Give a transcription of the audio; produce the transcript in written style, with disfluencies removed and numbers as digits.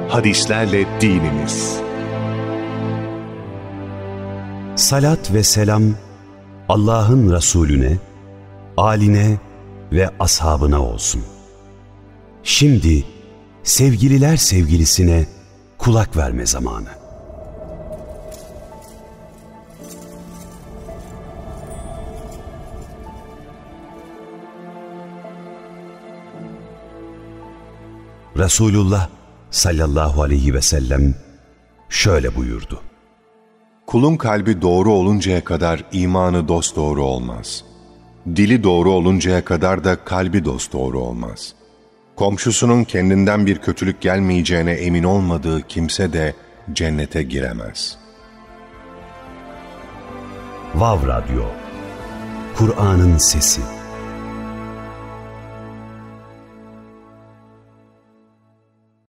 hadislerle dinimiz. Salat ve selam Allah'ın Resulüne, âline ve ashabına olsun. Şimdi sevgililer sevgilisine kulak verme zamanı. Resulullah sallallahu aleyhi ve sellem şöyle buyurdu: Kulun kalbi doğru oluncaya kadar imanı dosdoğru olmaz. Dili doğru oluncaya kadar da kalbi dosdoğru olmaz. Komşusunun kendinden bir kötülük gelmeyeceğine emin olmadığı kimse de cennete giremez. Vav Radyo, Kur'an'ın sesi.